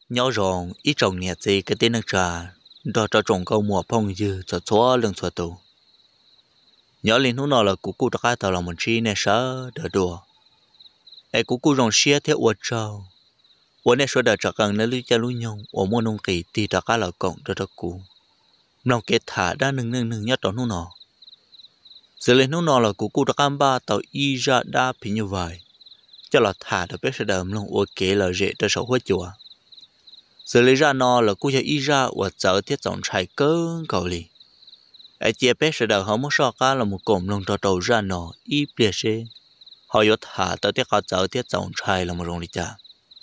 nhau rồng ít trồng nhẹ gì cái tên nước trà đó cho trồng câu mùa phong dư cho xóa lưng xóa tù nhớ lên hôm nọ là cụ đã khai tàu là một chi nè sợ đỡ đùa ai cụ rồng xía theo uất trâu uất nè số đỡ cho cần nó lưu cho lưu nhung ở mua nông kỳ thì đã khai là cộng cho cụ nông kết thả đã nâng nhất đó hôm nọ giờ lên hôm nọ là cụ đã cam ba tàu y ra đa phi như vậy cho là thả được biết sẽ đỡ lòng uất kế là dễ cho sầu hết chùa giờ lấy ra nó là cụ cho y ra và giờ thiết dòng trái cơn cầu lì ai chia bé sẽ đào họ muốn so cá là một cụm lông trò đầu ra nó y bia xe họ yếu thả tới thiết họ giờ thiết dòng trái là một rồng đi cha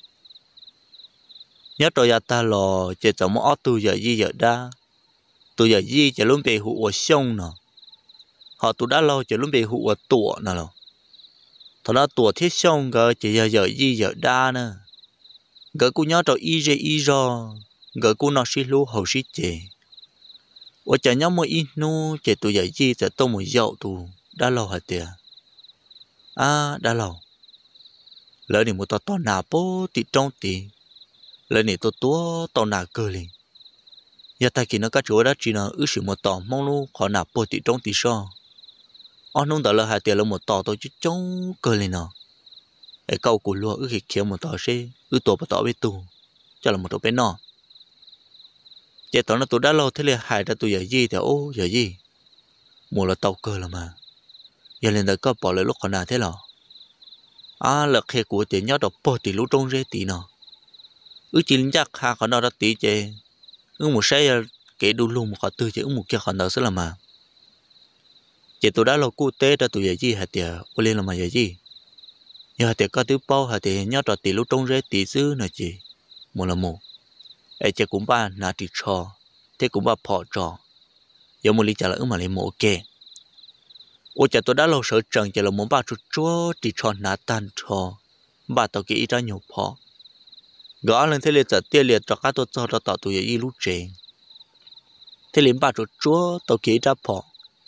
nhớ rồi ta lò chỉ dòng muốn tu giờ gì giờ đa tu giờ gì chỉ luôn bị hụt ở sông nè họ tu đã lâu chỉ luôn bị hụt ở tủa nè rồi thằng đó tủa thiết sông gỡ chỉ giờ gì giờ đa nè gỡ cô nhớ rồi y rồi gỡ cô nó xí lú hậu xí chè ở chả nhớ một ít nu chỉ tụi giờ gì sẽ tô một dậu tụ đã lâu hả tiệt đã lâu lỡ thì một tao nà bố tị trong tị lỡ thì tôi tao nà cơ liền giờ ta chỉ nó cá chúa đó chỉ là ước sự một tao mong lu khó nà bố tị trong tị sao ông nông đỡ lỡ hả tiệt là một tao tôi chỉ trong cơ liền nào cái câu của lúa ước khi một tao xe ước tổ bắt tao biết tu cho là một tao bé nọ giờ tao nó tụi đã lâu thế là hại ra tụi giờ gì thì ô giờ gì mua là tàu cơ là mà giờ lên tới có bỏ lại lúc còn nào thế nào là khi của tiền nhớ đọc bỏ thì lúc trong rễ tí nào chỉ linh chắc hà còn nào đó tí chứ một xe cái đu luôn một khó tư chứ một kia còn nào sẽ là mà chỉ tụi đã lâu cụ tế ra tụi giờ gì hả tiệt ô lên là mà giờ gì giờ tiệt có thứ bao hả tiệt nhớ đọc tí lúc trong rễ tí xứ nữa chị một là một ai chơi cũng ba nà đi trò thế cũng ba phò trò giờ một lý trả là mà lấy một kê ôi chả tôi đã lâu sợ trần chỉ là muốn ba chút chúa đi trò nà tan trò ba tao kỹ ra nhiều phò gõ lên thế liền giờ tiêu liệt cho các tôi cho nó tạo tụi y lúc trẻ thế liền ba chút chúa tao kỹ ra phò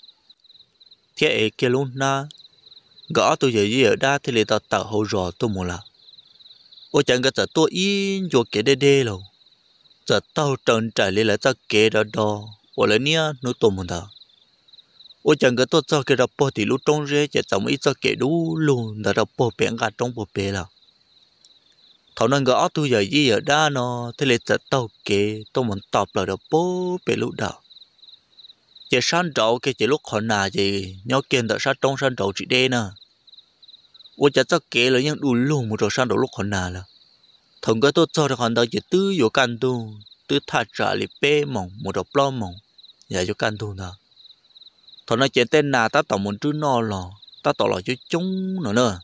thế ấy kia luôn na gõ tụi y ở đa thế liền tao tạo hậu rò tôi một là ôi chẳng cái giờ tôi in vô cái đê rồi giờ tao trần trải lên là tao kể đó đó, hoặc là nia nó tôm một thằng, ôi chẳng cái tôi cho cái đó bỏ thì lúc trong rễ chỉ tao mới cho kể đủ luôn, đó bỏ bẹn cả trong bỏ bẹ là, thằngนั้นก็tôi giờ gì ở đó nó, thế là giờ tao kể tao muốn tập là đó bỏ bẹ lúc đó, chỉ sáng trâu cái chỉ lúc họ nà gì, nhớ kiên đó sáng trong sáng trâu chỉ đê nè, ôi chẳng cho kể là những đủ luôn một rồi sáng trâu lúc họ nà là. Thằng cái tôi cho thằng đó chỉ tư vô căn tu tư thà trả lại bê mỏng một đợt lo mỏng giờ vô căn tu đó thằng nó chỉ tên nào ta tổng một chữ no lò ta tỏ lò chữ chúng nữa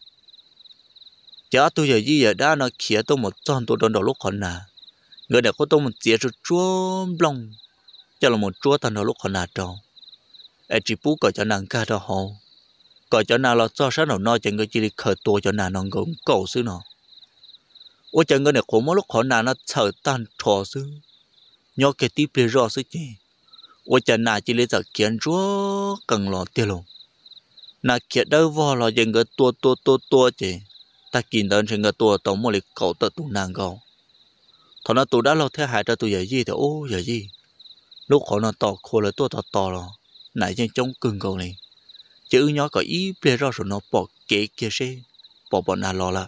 chả tôi giờ gì giờ đã nó khía tôi một tròn tôi đón đầu lúc còn nà người đẹp có tôi một chia cho chúa long cho là một chúa thằng đầu lúc còn nà trâu ai chỉ bú cởi cho nàng ca đó hồ cởi cho nàng là cho sáng đầu no chẳng người chỉ đi khởiตัวcho nàng nó ngưỡng cầu xứ nó ôi chẳng người này khổ mỗi lúc khó nào nó sợ tan trò xứ nhớ cái tí bê rõ xứ chứ ôi chẳng nào chỉ lấy giờ kiến chúa cần lò tiêu luôn nà kiện đâu vò lò chẳng người tua chứ ta kín đơn chẳng người tua tổng một lịch cậu tự tụ nàng gầu thằng nó tụ đã lâu thế hại ra tụ giờ gì thì ô giờ gì lúc khó nó tỏ khổ là tua tỏ lò nãy chẳng chống cưng gầu này chứ nhớ có ý bê rõ rồi nó bỏ kế kia xe bỏ bọn nào lò là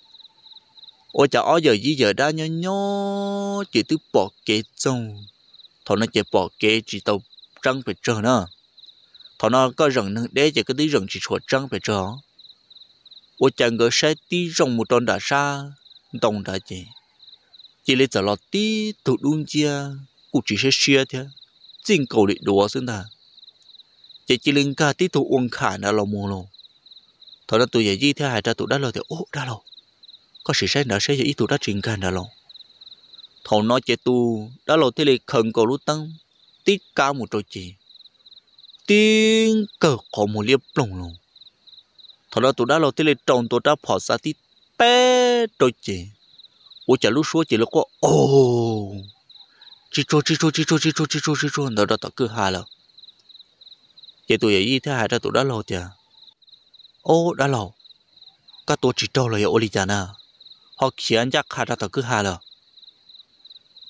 ôi chả ó giờ gì giờ đã nhó chỉ từ bỏ kế trong thằng nó chỉ bỏ kế chỉ tàu trăng phải chờ nữa thằng nó có rừng để chỉ cái tí rừng chỉ chuột trăng phải chờ ôi chả ngờ sẽ tí rồng một tròn đã xa đồng đã chỉ lấy giờ lọt tí tụt đun chia cũng chỉ sẽ xia thế chính cầu định đùa xứng ta chỉ linh cả tí tụt uống khả là lòng mồ lồ thằng nó tụi giờ gì thế hai ta tụt đã lo thì ô đã lo có sự sai nợ sẽ ý tụ đã trình can đã lòng thầu nói chế tu đã lâu thế này khẩn cầu lúc tăng tít cao một trôi chỉ tiếng cờ có một liệp lồng luôn thầu đó tụ đã lâu thế này trồng tụ đã bỏ ra tít bé trôi chỉ ôi chả lúc số chỉ lúc có ô chỉ trôi đó đó cứ hà là chế tu vậy thế hà ra tụ đã lâu chả ô đã lâu các tụ chỉ trâu là ô li chả na họ khiến chắc khá ra tao cứ hà là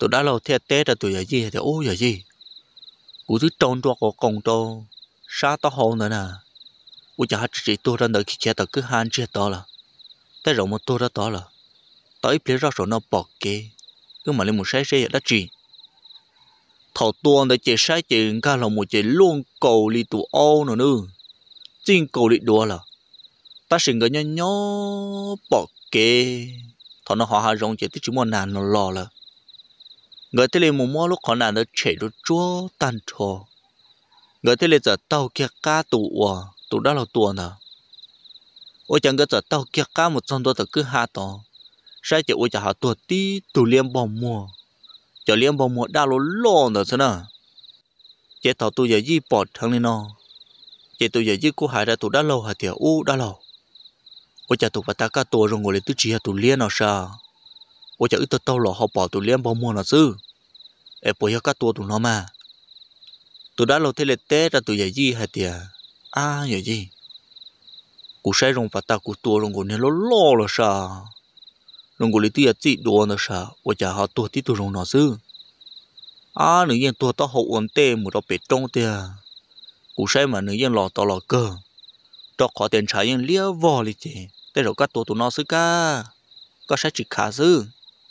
tụi đã lâu theo té ra tụi giờ gì thì ô giờ gì cú thứ tròn đua có công đâu xa tao hậu nữa nè u chả chỉ tôi ra đợi khi chết tao cứ han chết đó là tới rồi một tôi ra đó là tới phía ra rồi nó bỏ kê cứ mà lên một sai sai đã chỉ thầu tuôn để chỉ sai chỉ cả là một chỉ luôn cầu đi tụ ô nữa chính cầu đi đua là ta sinh cái nhỏ nhỏ bỏ kê thằng nó họ hà rong chỉ chỉ muốn nàn nó lò là người thế lên một món lúc họ nàn nó chạy nó chúa tan trò người thế lên giờ tàu kia cá tụ đó là tuôn à ôi chẳng cái giờ tàu kia cá một trăm đô cứ hạ to sai chỉ ôi chả hạ tuột tí tụ liêm bò mua cho liêm bò mua đa lô lò nữa thế nào chỉ thầu tụ giờ gì bỏ thằng này nó chỉ tụ giờ gì cũng hại ra tụ đã lâu hả tiệt u đã lâu ôi chả tụ bắt ta cá tụ rồi ngồi lên tụ chỉ tụ liêm nào sao ôi chả ít tao lò họ bỏ tụ liêm bò mua nào chứ em bỏ cá tụ tụ nó mà tụ đã lâu thế là té ra tụ giờ gì hả tiệt giờ gì cú sai rong bắt ta cú tụ rong ngồi nên lò lò là sao rong ngồi lên tụ giờ gì đồ nào sao ôi chả họ tụ tí tụ rong nào chứ nữ nhân tụ tao hậu ổn tê một đó bể trong tiệt cú sai mà nữ nhân lò tao lò cơ cho khó tiền trả nhân lia vò đi chứ thế rồi các tụ nó xứ ca có sai chỉ khá chứ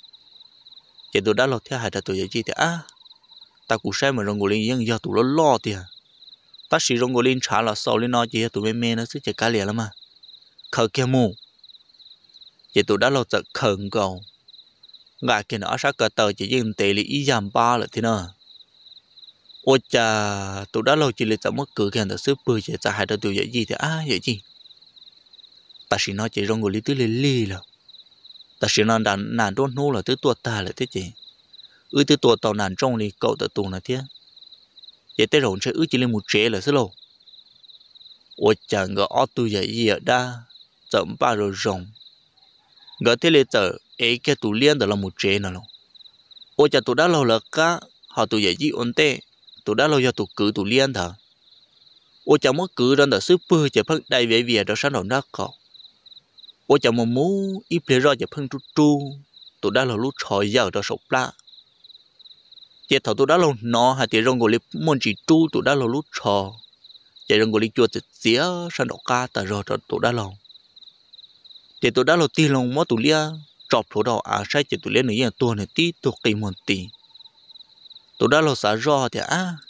chỉ tụ đã lọt theo hai tụ giờ gì thì ta cú sai mà rong ngồi lên nhân giờ tụ nó lo tiệt ta chỉ rong ngồi lên trả là sau lên nó chỉ tụ mê nó xứ chỉ cá liền lắm mà khờ kia mù chỉ tụ đã lọt giật khẩn cầu ngài kia nó sát cờ tờ chỉ dừng tệ lý ý giảm ba là thế nào ôi chà tụ đã lâu chỉ là chậm mất cửa kia là xứ bơi chỉ hai tụ giờ gì thì vậy gì ta chỉ nói chỉ rong ngồi lên tứ lì là ta chỉ nói nàn đôn nô là tứ tua ta là thế chị tứ tua tàu nàn trong đi cậu tự tù là thế vậy tới rồi sẽ chỉ lên một trẻ là xứ lâu ôi chà ngờ tụ giờ gì ở đa chậm ba rồi rồng ngờ thế là giờ ấy cái tụ liên đó là một trẻ nào ôi chà tụ đã lâu là cá họ tụ giờ gì ổn tệ tụ đã lâu giờ tụ cử tụ liên thở ôi chà mất cử đó là xứ bơi chỉ phân đại về việc đó sáng đầu nó cậu ôi chà một mũ ít phía rồi chỉ phân tru tụ đã lâu lúc trời giờ đó sụp lá chỉ thầu tụ đã lâu nó hay thì rong ngồi môn chỉ tru tụ đã lâu lúc trời chỉ rong ngồi chuột xía sáng đầu cá ta rồi tụ đã lâu chỉ tụ đã lâu ti lòng mất tụ lia chọc thủ đầu sai chỉ tụ lia nữa tua này tí tụ cây một tí tụ đã lâu xả rõ thì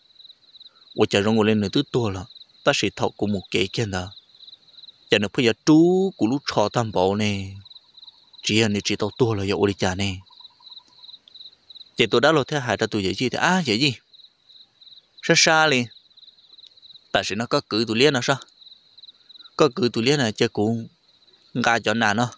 ôi chả rong ngồi lên nữa tứ tua là ta sẽ thầu của một cái kia đó chả nó bây giờ chú của lúc trò tam bảo này chỉ là chỉ tao tua là ôi chả này chỉ tụ đã lâu theo hai ta tụ vậy gì thì vậy gì xa xa liền ta sẽ nó có cử tụ lia nào sao có cử tụ lia này chơi cũng ga cho nàn nó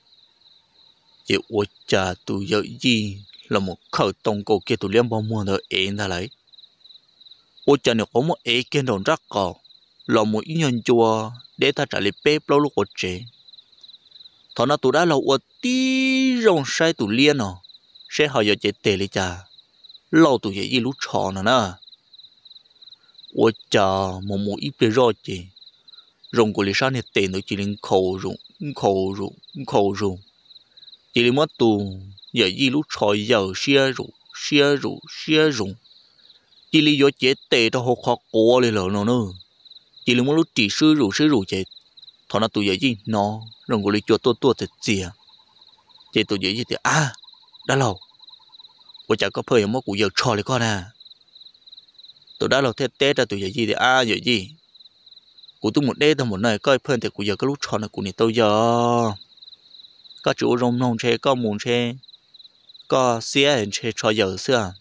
chỉ ôi chà tụ vậy gì là một khởi tông cổ kia tụ liên bao mua rồi ế ra lấy ôi chà nếu có một ế kia đồn rắc cỏ là một ý nhân chùa để ta trả lời bếp lâu lúc ở trẻ thọ nó tụ đã là ôi tí rong sai tụ liên nó sẽ hỏi giờ chế tệ lấy chà lâu tụ vậy gì lúc trò nè ôi chà một ít bề rồi chị rong của lý sao này tiền nó chỉ lên khẩu rụng chỉ là mất tù giờ gì lúc trời giờ xia rụng chỉ là do chế tệ đó họ khó cố lên nó nữa chỉ là một lúc chỉ sư rủ chết thọ nó tù giờ gì nó rong của lý cho tôi thật gì chế tù giờ gì thì đã lâu tôi chả có phơi mất của giờ trò lại con tôi đã lâu tết ra tù giờ gì thì giờ gì của tôi một đêm thôi một ngày coi phơi thì của giờ cái lúc trò này của này tôi giờ có chủ rong nông chế có mùn chế có xía hình chế cho giờ xưa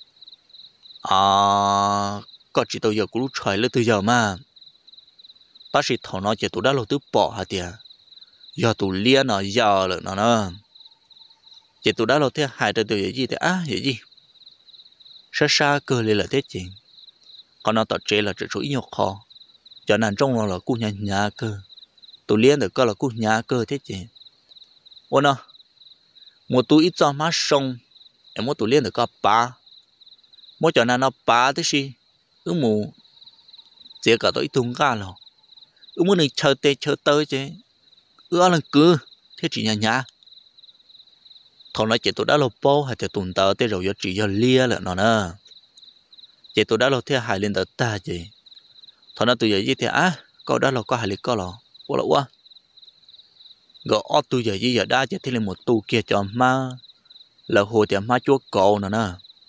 có chỉ tôi giờ cũng lúc trời lên từ giờ mà bác sĩ thằng nó chỉ tôi đã lâu tôi bỏ hả tiệt giờ tôi liên nó giờ rồi nó chỉ tôi đã lâu thế hai từ giờ gì thì vậy gì xa cơ lên là thế chị còn nó tập chế là chỉ số ít nhọc khó cho nên trong nó là cu nhà cơ tôi liên được coi là cu nhà cơ thế chị ủa nó một túi ít cho má sông em một túi liên được có ba mỗi chỗ nào nó ba thế gì mù chỉ cả tôi tung ga rồi muốn này chờ tới chứ lần cứ thế chỉ nhà thằng nó chỉ tụi đã lâu bao hay thì tụi tao tới rồi chỉ cho lia là nó nè chỉ tụi đã lâu theo hai lên tới ta chị thằng nó tụi giờ gì thì có đã lâu có hai lý có lọ quá là quá gọi ở tụi giờ gì giờ đã chỉ thấy lên một tụ kia cho ma là hồi thì ma chúa cậu nè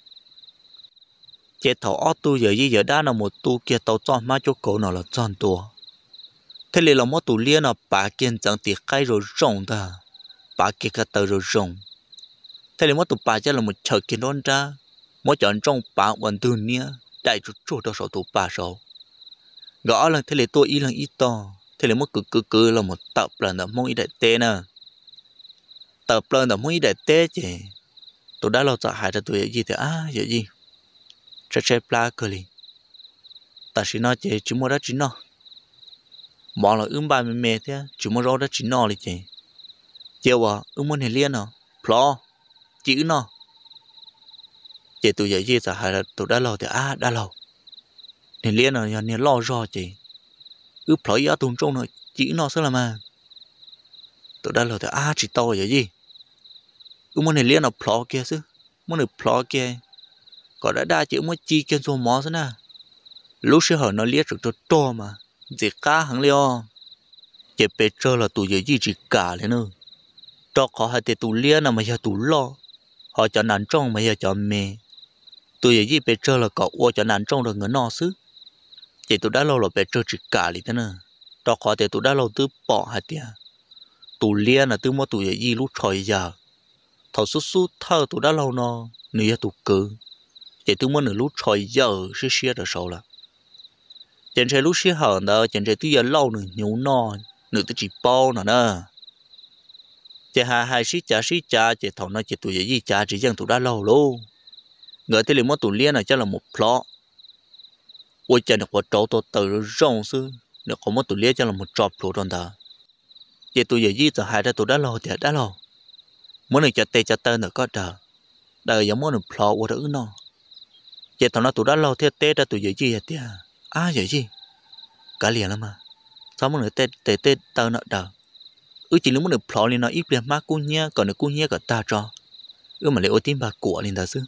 chỉ thầu ở tụi giờ gì giờ đã là một tụ kia tàu cho ma chúa cậu nó là tròn tua thế là một tụ lia nó bà kiên chẳng thì khai rồi rồng ta bà kia cả tờ rồi rồng thế là một tụ bà cho là một chờ kiến đón ra mỗi chọn trong bà hoàn từ nia đại chút chút đâu số tụ bà số gõ là thế là tôi ý là ý to thế là một cứ là một tập lần là mong ý đại tê nè tập lần là mong ý đại tê chứ tôi đã lâu sợ hại ra tôi gì thì vậy gì chơi pla cơ li ta chỉ nói chứ chỉ mua đó chỉ nó mong là ba mẹ thế chỉ mua rau đó chỉ nó đi chứ chiều muốn hình liên nó plo chữ nó chị tôi vậy gì sợ hại là tôi đã lâu thì đã lâu hình liên nó nhà lo do chị plo ý tung trong nó chữ nó sẽ là mà tôi đã lâu thì chỉ to vậy gì muốn hình liên nó plo kia chứ muốn được plo kia có đã đa chữ mới chi trên số mỏ thế nè lúc sẽ hỏi nó liếc được to mà chỉ cá hàng liêu chỉ bé trơ là tụi gì chỉ cả lên nữa cho họ hay tụi liếc nào mà giờ tụi lo họ cho nản trong mà giờ cho mẹ tụi gì bé trơ là cậu ô cho nản trong rồi ngỡ no xứ chỉ tụi đã lâu là bé trơ chỉ cả liền thế nè cho họ thì tụi đã lâu tụi bỏ hạt tiền tụi liếc là tụi mua tụi gì lúc trời giờ thầu sút thơ tụi đã lâu no nửa tụi cứ chỉ tôi muốn ở lúc trời giờ sẽ xia được sâu là trên xe lúc xia hở đó trên xe tôi giờ lâu nữa nhú no nữa tôi chỉ bao nữa nè chỉ hai xí cha chỉ thằng nó chỉ tụi gì cha chỉ dân tụi đã lâu luôn ngờ thế là mất tụi liên này chắc là một plot ôi trời nó có trâu tôi từ rong sư nó có mất tụi liên chắc là một drop plot rồi đó chỉ tụi gì giờ hai ra tụi đã lâu thì đã lâu muốn được cho tên nữa có đời giống muốn được plot qua đỡ nó chị thằng nó tụi đã lâu theo tết ra tụi gì vậy tiệt vậy gì cả liền lắm mà sao muốn được tết tao nợ đờ chỉ lúc muốn được plot liền nó ít liền má cún nhia còn được cún nhia cả ta cho mà lấy ô tin bà của liền ta xứ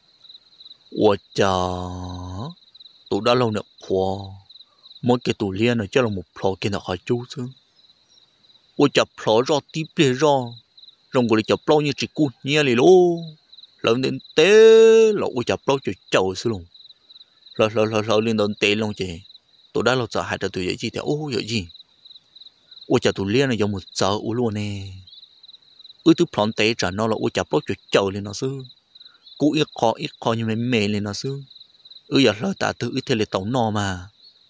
ủa chà tụi đã lâu nữa khoa mỗi cái tụi liên này cho là một plot kia nó hỏi chú xứ ủa chà plot rõ tiếp liền rõ rồng của đi chà plot như chỉ cún nhia liền luôn lớn đến té là ôi chập lót chầu xí luôn lỡ lên đến té luôn chị tụi đã lâu sợ hại tụi vậy gì thì vậy gì ôi chập tụi liên này giống một sợ luôn nè tụi plon té trả nó là ôi chập lót chầu lên nó xứ cú ít khó như mềm lên nó xứ giờ lỡ ta tự thế là tổng no mà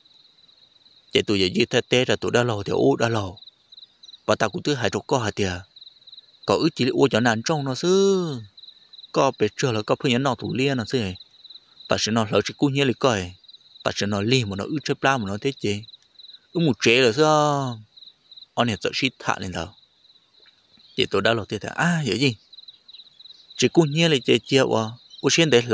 chị tụi vậy gì thế té ra tụi đã lâu thì đã lâu và ta cũng thứ hại tụi có hại tiệt có chỉ ôi chập nản trong nó xứ có bé trưa là có phương nào thủ liên là gì bà sẽ nói là chỉ cú nhớ lại coi bà sẽ nói liền mà nó chơi pla mà nó thế chứ một chế là sao anh này sợ shit thả lên đầu chị tôi đã lo thế vậy gì chỉ cú nhớ lại chơi chơi ô xuyên để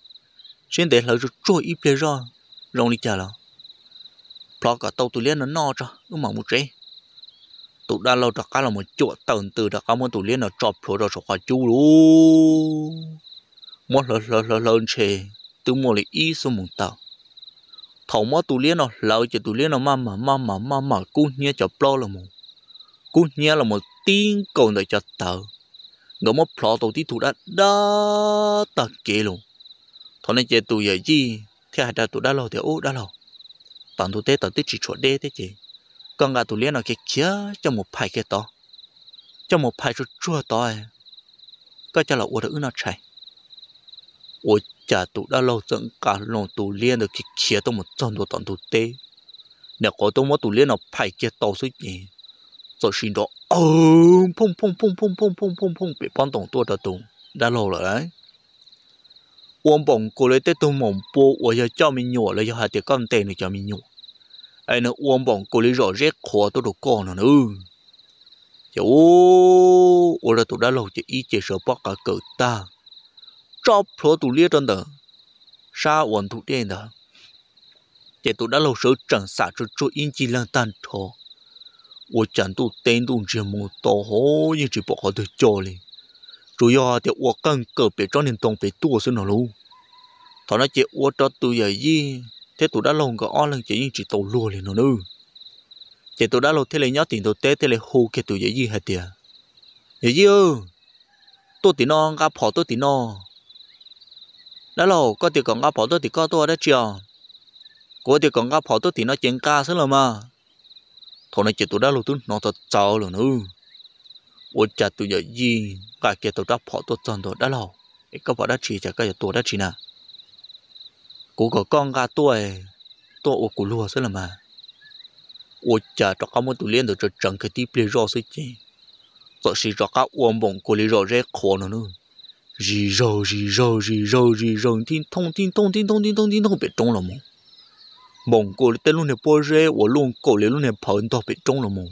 lỡ rồi trôi ít bề ra rong đi chờ là pla cả tàu thủ liên nó no cho mà một chế tụi đã lâu đặc là một chỗ tận từ đặc muốn tụi liên là chọc rồi rồi khỏi chú luôn muốn lớn chè tụi mua lại ý số một tàu thầu mất tụi liên nó lâu cho tụi liên nó mà cú nhé cho plo là một cú nhé là một tiếng còn để cho tàu ngỡ mất plo tụi tí tụi đã tật kệ luôn thôi nên chơi tụi vậy gì thế hai tụi đã lâu thì đã lâu toàn tụi tết tụi chỉ chuột đê thế chị con gà tụi liên nó kia trong một bài kia to trong một bài chua to có cho là uống nó chảy ôi chả tụi đã lâu dẫn cả lòng tụi liên được kia trong một chân đồ toàn tụi tê nếu có tôi muốn tụi liên nó bài kia to suy nhỉ rồi xin đó phông bị bắn tổng tôi đã lâu rồi đấy uống bỏng cô lấy tết tôi mỏng po ôi giờ cho mình nhổ lấy cho hai tiệc con tên này cho mình nhổ ai nó uống bỏng cô lấy rõ rét khó tôi đồ con nữa ôi là tụi đã lâu chỉ ý chỉ sợ bắt cả cỡ ta chọc pro tụi liệt trên đó sao uống tụi đen đó chỉ tụi đã lâu sợ chẳng xả cho in chỉ lang tan thọ ôi chẳng tụi tên tụi chỉ một tổ hố nhưng chỉ bỏ họ được cho liền chủ yếu thì uống cần cờ bị cho nên tông bị tua xứ nào luôn thọ nó chỉ uống cho tụi giờ gì thế tụi đã lâu cái on lần chỉ tàu lùa liền nữa chỉ tụi đã lâu thế là nhớ tiền tụi té thế là hù cái tụi giờ gì hết tiệt giờ gì ơi tôi tí nó gặp họ tôi tí nó đã lâu có tiền còn gặp họ tôi thì có tôi đã chưa có tiền còn gặp họ tôi thì nó chuyện ca xứ là mà thọ nó chỉ tụi đã lâu tôi nó thật cháu rồi nữa ủa chả tụi giờ gì cả kia tụi đã họ tôi chọn tôi đã lâu các bạn đã chỉ chả cái tôi đã chỉ nè cô có con gà tôi ở cô lúa xứ là mà ủa chả cho các món tụi liên được cho chẳng cái tiếp lấy rau xứ chứ rồi xí cho các uống bông cô lấy rau rét khó nữa rì rau tin thông bị trống là mù bông cô lấy tên luôn này bò rê ủa luôn cô lấy luôn này phở to bị trống là mù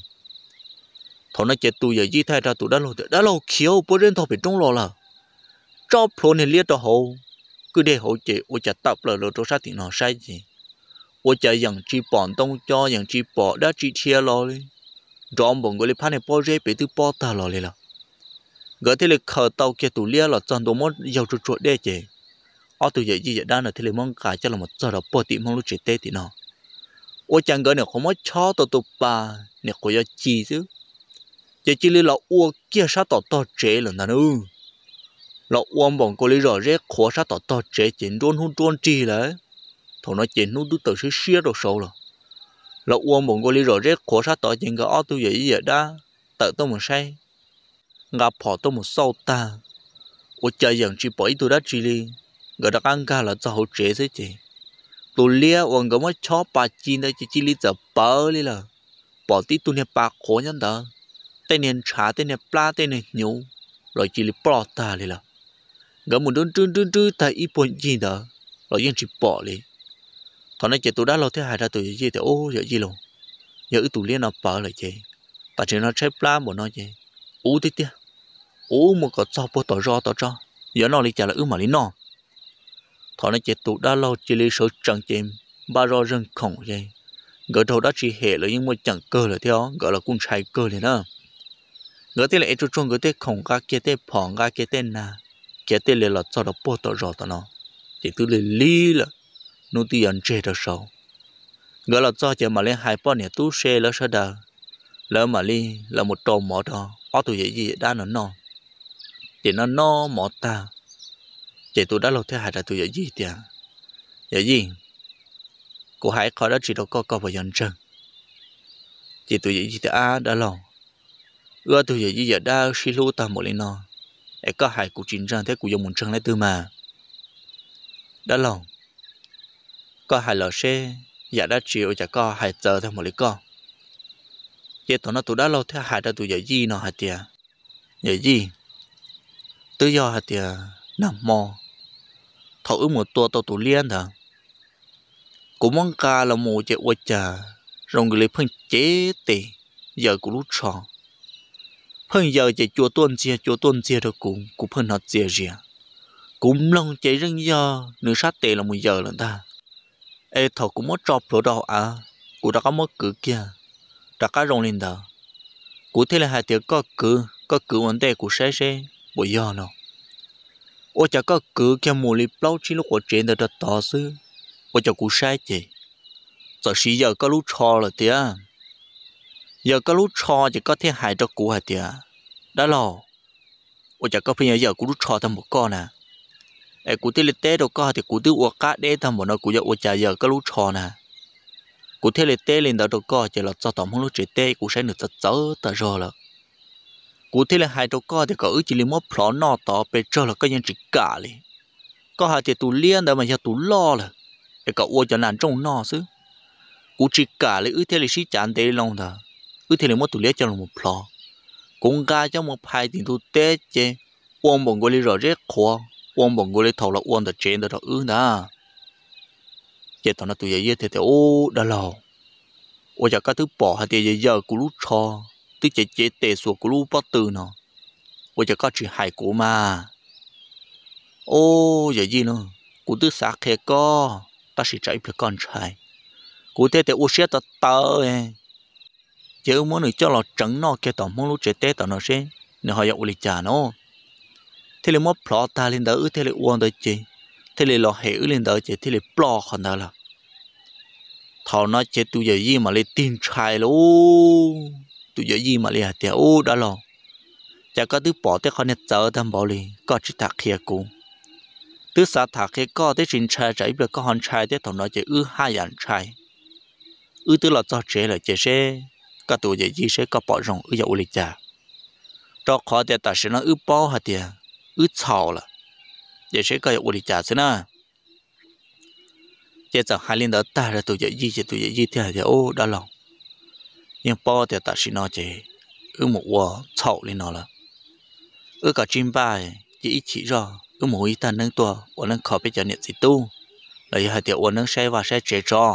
thằng nó chết tụi giờ gì thay ra tụi đã lâu khiêu bò rê to bị trống là cho phô này liệt đó hậu cứ để hậu chị ủa chả tập là cho sát thì nó sai gì ủa chả dần chỉ bọn tông cho dần chỉ bỏ đã chỉ chia lo đi rõm bông cái pan này bỏ rễ bị từ bỏ ta lo lên là gỡ thế là khờ tàu kia tụ lia là chọn đồ món giàu chuột chuột đấy chứ ở tụ giờ gì vậy đó là thế là món cả cho là một giờ đó bỏ tiệm món lúc chế tết thì nó ủa chẳng gỡ này không mất chó tụ bà này có giờ chi chứ chỉ là ủa kia sát tỏ chế là nó nữa là uống bông cô lấy rõ rễ khó sát tỏ chế chỉnh hôn chi đấy thằng nó chỉnh nó tự sự xía đồ sâu rồi là uống bông cô lấy rõ rễ khó sát tỏ chỉnh cái ở tôi vậy đó tự tôi một say gặp họ tôi một sau ta ở chơi dần chỉ bỏ tôi đã chỉ đi người ta ăn cả là cho hậu chế thế chứ tôi lia uống cái mấy chó bà chín đấy chỉ li giờ bơ đi là bỏ tí tôi nè bà khó nhân đó tên nè trả tên nè pla tên nè nhú rồi chỉ li bỏ ta đi là gỡ một đứa trư tại ít bốn gì đó rồi yên chỉ bỏ đi thằng này chỉ tôi đã lâu thế hai ra tôi gì thì ô giờ gì luôn giờ tôi liên nó bỏ lại chứ tại chỉ nó chơi plan một nó chứ ô thế tiếc ô một cái cho bố tỏ cho giờ nó đi trả là mà đi nó thằng này chỉ tôi đã lâu chỉ lấy số chẳng chém ba rò rừng khổng vậy gỡ đầu đã chỉ hệ là nhưng mà chẳng cơ là theo gọi là cung trai cơ này nữa gỡ thế là em cho gỡ thế khổng ga kia thế phỏng ga kia thế na kia thế là cho nó bố tỏ tao nó chỉ tôi lấy lý là nó đi ăn chơi được sao gỡ là cho chỉ mà lên hai bao này tú xe là sao đó lỡ mà đi là một trò mỏ đó ở tụi gì đã nó chỉ nó mỏ ta chỉ tụi đã lâu thế hai là tụi gì thì vậy gì cô hãy khỏi đó chỉ đâu có vào dân chân chỉ tụi gì thì đã lâu ưa tụi gì giờ đã xí lú ta một lên nó ấy có hai cuộc chiến tranh thế của dân muốn chân lấy tư mà đã lâu có hai lò xe giờ đã chịu chả có hai giờ theo một lý con chỉ tụi nó tụi đã lâu thế hai đã tụi gì nó hai tiền vậy gì tự do hai tiền nằm mò thầu ước một tua tụi liên đó cũng mong ca là một chế quay trà rồi người lấy phân chế tệ giờ cũng lúc tròn phân giờ chế chùa tuôn chia rồi cũng phân họ chia riêng cũng lòng chế riêng giờ nửa sát tệ là một giờ lần ta ê thầu cũng mất chọc rồi đâu à cũng đã có mất cử kia đã có rong lên đó cũng thế là hai tiếng có cử vấn đề của xe bởi giờ nào ôi chả có cử kia mùa lì lâu chỉ lúc ở trên đó tỏ sư ôi chả cũng sai chị giờ xí giờ có lúc cho là tía giờ có lúc cho chỉ có thể hại cho cụ hả tía đã lò ôi chả có phải giờ cũng lúc cho thằng một con à ê cụ thế là té đâu có thì cụ tự uống cá để thằng một nó cụ giờ ôi chả giờ có lúc cho nè cụ thế là té lên đó đâu có chỉ là cho tổng không lúc chỉ té cụ sẽ được chớ ta rồi là cụ thế là hai đâu có thì có ứ chỉ là mất phở nọ tỏ về cho là có nhân chỉ cả liền có hai thì tụ liên đó mà giờ tụ lo là để cậu uống cho nàn trong nọ xứ cụ chỉ cả lấy ứ thế là xí chán tế lòng đó ứ thế là mất tụ liên cho là một phở cũng ga cho một hai tiền tụ té chứ uống bằng cái rồi rất khó uống bằng cái thầu là uống được trên đó ứ nè giờ tao nói tụi vậy thì ô đã lâu ôi giờ các thứ bỏ hai thì giờ cụ lúc cho tức chế tệ số cụ lúc bắt từ nó ôi giờ có chuyện hại cụ mà ô giờ gì nữa cụ tức xác khe co ta sẽ chạy về con trai cụ thế thì ô sẽ ta tớ chứ muốn được cho là trắng nó kia tao muốn lúc chế tệ tao nó sẽ nếu họ dạy lịch trả nó thế là mất plot ta lên đó thế là uống đó chị thế là lọ hệ lên đó chị thế là plot còn đó là thằng nó chết tụi giờ gì mà lấy tin trai luôn tụi giờ gì mà lấy hạt tiền ô đó là chả có thứ bỏ tới con này chờ thằng bảo đi có chỉ thạc kia cũng thứ sao thạc kia có tới chuyện trai trái bây có hòn trai tới thằng nó chỉ hai dạng trai thứ là cho trẻ là trẻ sẽ có tụi giờ gì sẽ có bỏ rong giờ u lịch cha cho khó thì ta sẽ nó bao hạt tiền chào là giờ sẽ có u lịch cha thế nào giờ giờ hai linh đó ta là tụi giờ gì thì ô đó lòng nhưng bao thì ta sẽ nói chứ một quả chậu lên nó là cả chim bay chỉ ra một ít ta nâng tua và nâng khó bây giờ nhận gì tu là hai tiểu nâng xe và xe chế cho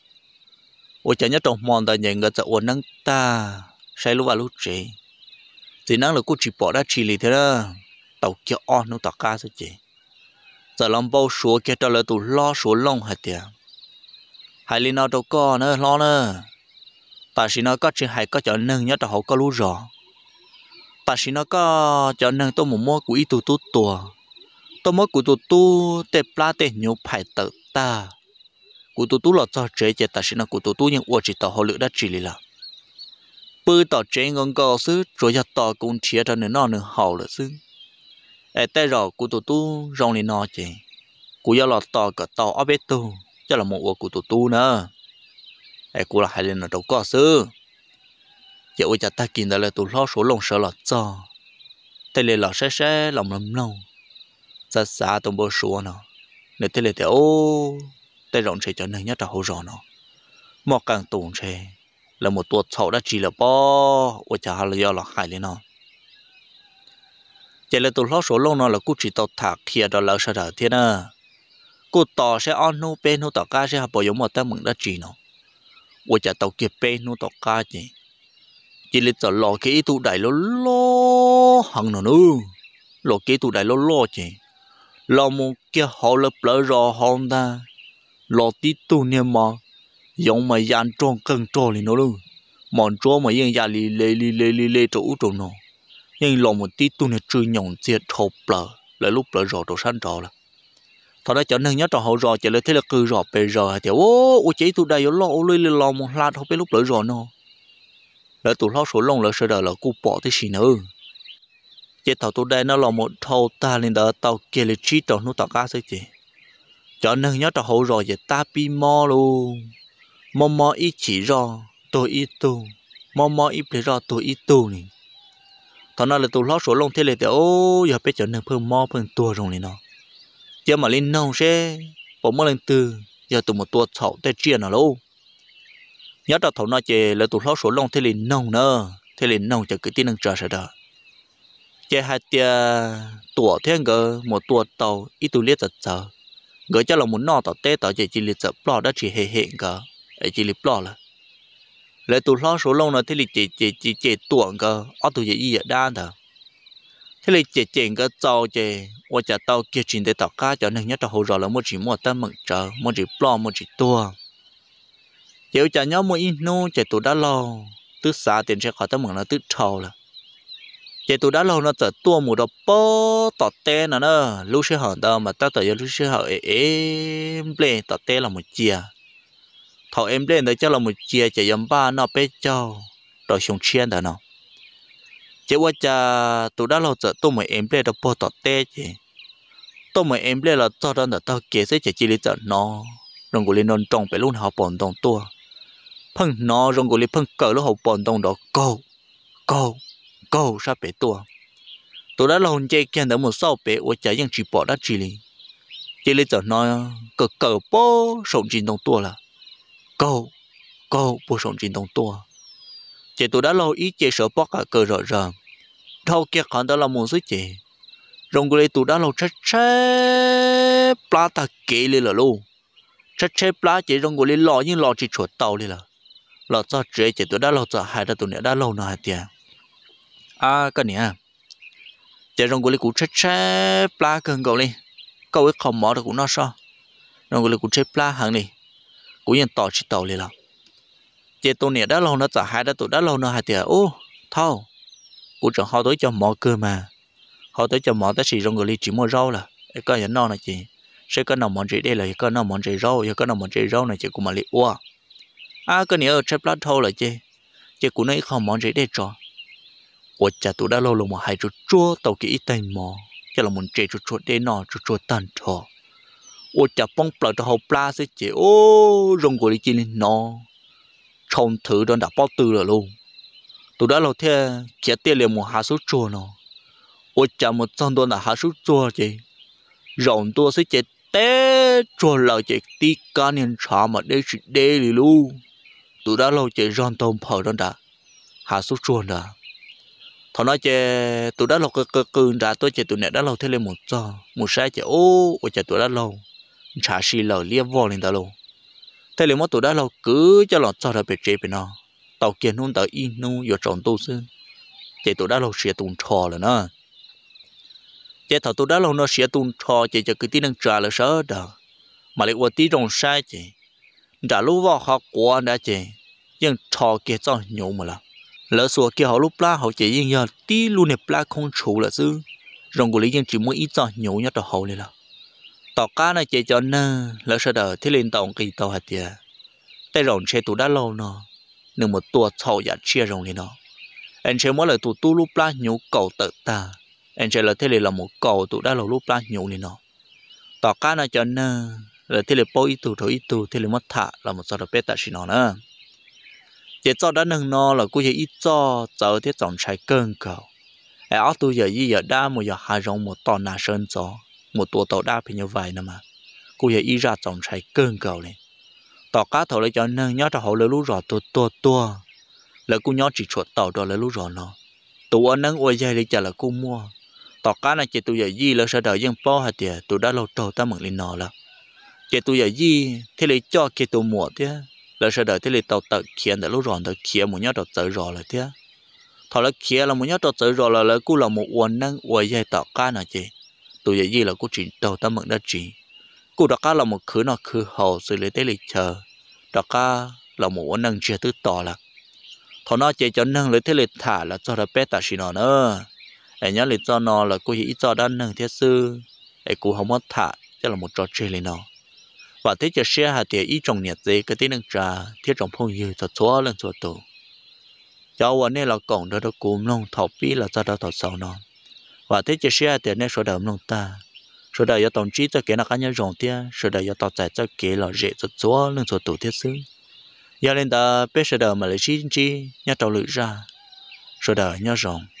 chả nhớ trong mòn ta nhận người ta nâng ta xe lúc vào lúc chế thì năng là cô chỉ bỏ ra chỉ lý thế đó tàu kia on nó tàu cá thôi chứ giờ làm bao số kia cho là tụ lo số lông hạt tiền hai linh nào đâu có nữa lo nữa ta chỉ nó có chỉ hai có cho nâng nhớ tao họ có lú rõ ta chỉ nó có cho nâng tôi một mua của ít tu tôi mua của tu tê pla tê nhiều phải tự ta của tu là cho chế chế ta chỉ nó của tu nhưng uổng chỉ tao họ lựa đã chỉ là bữa tao chế ngon cao xứ rồi giờ tao cũng chia cho nên nó nữa hậu là xứ ai tay rồi của tu rong lên nó chế của giờ là tao cả tao ở bên tu cho là một uổng của tu nữa ai của là hai lên nó đâu có xứ giờ ôi chả ta kinh đó là tụ lo số lồng sợ là cho thế là sẽ lòng lầm lâu xa xa tụi bố số nó nếu thế là thì ô tay rộng sẽ cho nên nhất là hỗ trợ nó một càng tụng sẽ là một tuột sầu đã chỉ là bo ôi chả là do là hại lên nó giờ là tụ lo số lồng nó là cú chỉ tàu thạc kia đó là sao đó thế nè cú tàu sẽ on nô bên nô tàu cá sẽ bảo giống một tấm mực đã chỉ nó ôi chả tàu kia bên nô tàu cá gì chỉ là cho lò cái tụ đại lo hằng nữa lò cái tụ đại lo chứ lò một cái họ lập lỡ rò hòn ta lò tí tụ niệm mà giống mà dàn tròn cần tròn thì nó luôn mòn trò mà yên gia lì chỗ nó nhưng lò một tí tụ này trừ nhộng diệt hộp lỡ lại lúc lỡ rò đồ san trò là thằng đó cho nên nhớ trò hậu rò chỉ là thế là cứ rò bề rò thì ô chỉ tụ đại lo ô lì lò một lát không biết lúc lỡ rò nó lỡ tụ lo số lông lỡ sơ đờ là cụ bỏ tới xí nữa chế thầu tụ đây nó là một thầu ta lên đó tàu kia là chỉ tàu nó tàu cá thôi chứ cho nên nhớ trò hậu rồi về ta pi mò luôn mò ít chỉ rò tôi ít tu mò ít để rò tôi ít tu này thằng nào là tụ lo số lông thế này thì ô giờ bây giờ nên phương mò phương tua rồi này nó giờ mà lên nông sẽ bỏ mò lên từ giờ tụ một tua chậu tới chia nào luôn nhớ trò thầu nó chè là tụ lo số lông thế liền nông nữa thế liền nông cho cái tin năng chờ sợ đó chè hai tia tuổi thế ngờ một tuổi tàu ít tu liệt giật giờ gửi cho là muốn nọ tàu tê tàu chỉ liệt giật plot đó chỉ hệ ngờ ấy chỉ liệt plot là lấy tụ lo số lông nó thế liền chỉ tuổi ngờ ở tụ gì ở đan thở thế liền chỉ ngờ tàu chè và chả tàu kia chuyển tới tàu cá cho nên nhớ trò hậu rồi là một chỉ một tấm mực chờ một chỉ plot một chỉ tua chịu chả nhớ một ít nô chạy tụ đã lâu tứ xa tiền sẽ khỏi tấm mực nó tứ trâu là chạy tụ đã lâu nó trở tua một đợt bó tọt té nó nữa lúc sẽ hỏi đâu mà ta tự lúc sẽ hỏi em lên tọt té là một chia thầu em lên đấy cho là một chia chạy dầm ba nó bé châu rồi xuống chiên đó nó chạy qua cha tụ đã lâu trở tôi mới em lên đợt bó tọt té chứ tôi mới em lên là cho đó là tao kia sẽ chạy chỉ lý trở nó rồi của lên non trồng phải luôn họ bòn đồng tua phăng nó rồi của lên phăng cờ lúc họ bòn đồng đó câu sao bé tua tôi đã lâu chơi kia đỡ một sau bé ở trái ยัง chỉ bỏ đã chỉ lý giờ nó cờ bố sống trên đồng tua là câu bố sống trên đồng tua chỉ tôi đã lâu ít chơi sợ bó cả cờ rõ ràng thâu kia còn đó là một số chị rồi của lên tôi đã lâu chết plá ta kỹ lên là luôn chết plá chỉ trong của lên lò nhưng lò chỉ chuột tàu đi là lò cho chế chỉ tôi đã lâu cho hai đứa tụi này đã lâu nào hai tiền cái này chỉ trong của lên cũng chết plá cần cầu đi câu ấy không mở được cũng nó sao trong của lên cũng chết plá hàng đi cũng nhận tỏ chỉ tàu đi là chỉ tụi này đã lâu nó cho hai đứa tụi đã lâu nào hai tiền ô thâu cũng chẳng họ tới cho mở cơ mà họ tới cho mỏ tới xì rong người chỉ mua rau là cái nhà non này chị sẽ có nào món gì đây là có nào món gì rau có nào món gì rau này chị cũng mà li ua cái này ở trên plateau là chị cũng nói không món gì đây cho ủa chả tụi đã lâu mà hai chút chua tàu kỹ tay mò cho là muốn chơi chút chút đây nọ chút chút tan thọ ủa chả bông plei cho hậu pla sẽ chị ô rong người chị lên nó trông thử đón đã bao tư rồi luôn tụi đã lâu thế kia tiền liền một hạ số chua nó ủa chả một trăm đô là hạ số chua chị rộng tua sẽ chị té chua lợi chị tí cá nên trả mà đây chị đây luôn tụi đã lâu chị rong tôm phở đó đã hạ số chua đã thằng nói chị tụi đã lâu cơ đã tôi chị tụi này đã lâu thế lên một sai chị ô chị tụi đã lâu trả xì lờ lia vò lên đó luôn thế liền mất tụi đã lâu cứ cho lọt cho ra bị chế bên nó tàu kiến hôn tới in nu giờ tròn tu sư chị tụi đã lâu xịa tùng trò rồi nó chị thằng tụi đã lâu nó xịa tùng trò chị cho cứ tí năng trả là sợ đó mà lại qua tí rong sai chị đã lúc vào họ qua đã chị nhưng trò kia cho nhủ mà là lỡ xua kia họ lúc lá họ chỉ nhưng giờ tí luôn này lá không chủ là chứ rong của lý dân chỉ muốn ít cho nhủ nhất là hậu này là tàu cá này chỉ cho nè lỡ sau đó thế lên tàu kỳ tàu hạt tiền tay rồng xe tụ đã lâu nó nương một tua thầu giả chia rồng này nó anh chơi mỗi lần tụ tu lúc lá nhủ cầu tự ta anh chơi là thế này là một cầu tụ đã lâu lúc lá nhủ này nó tàu cá này cho nè là thế này bao ít tụ thôi ít tụ thế này mất thả là một số đó bé ta chỉ nó nè chỉ cho đã nâng nó là cũng chỉ ít cho thế dòng trái cơn cầu ở tôi giờ gì giờ đa một giờ hai rong một tòn nà sơn gió một tua tàu đa phải như vậy nè mà cũng giờ ít ra dòng trái cơn cầu này tàu cá thầu lấy cho nâng nhớ cho họ lấy lú rò tua là cũng nhớ chỉ chuột tàu đó lấy lú rò nó tụi anh nâng ôi dây lấy chả là cũng mua tàu cá này chỉ tôi giờ gì là sẽ đợi dân bao hạt tiền tụi đã lâu tàu ta mượn lên nó là chỉ tôi giờ gì thế lấy cho kia tụi mua thế là sẽ đợi thế lấy tàu tự khiến để lú rò tự khiến một nhớ tàu tự rò là thế thọ là kia là một nhớ tàu tự rò là cũng là một uốn nâng ôi dây tàu cá này chị tụi giờ gì là cũng chỉ tàu ta mượn đã chỉ cụ đó cá là một khứ nó khứ hậu xử lý tế lịch chờ đó cá là một uốn nâng chia tứ tỏ là thọ nó chỉ cho nâng lấy thế lịch thả là cho nó bé ta xí nó nữa để nhớ lịch cho nó là cụ ý cho đan nâng thiết sư để cụ không mất thả cho là một trò chơi lên nó và thế cho xe hạt tiền ý trong nhiệt gì cái tiếng nâng trà thiết trong phong như thật xóa lên xóa tù choวันนี้เรากล่องเดินกลุ่มลงถอปีเราจะเดินถอดเสาเนาะว่าที่จะเชื่อแต่ในส่วนเดิมลงตาส่วนใด要懂知จะเกี่ยนักการ用啲ส่วนใด要ต่อใจจะเกี่ยเราเจจะจั่วเรื่องจั่วตัวที่ซื้อยาเล่นตาเป็นส่วนใดมาเลยชี้จีเนี่ยต่อหรือraส่วนใดเนี่ยรอง